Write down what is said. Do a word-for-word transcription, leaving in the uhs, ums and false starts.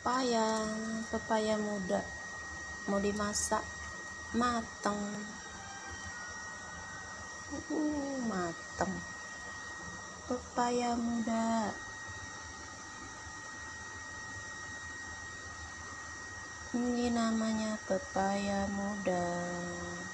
pepaya pepaya muda mau dimasak mateng. uh, mateng pepaya muda. Ini namanya pepaya muda.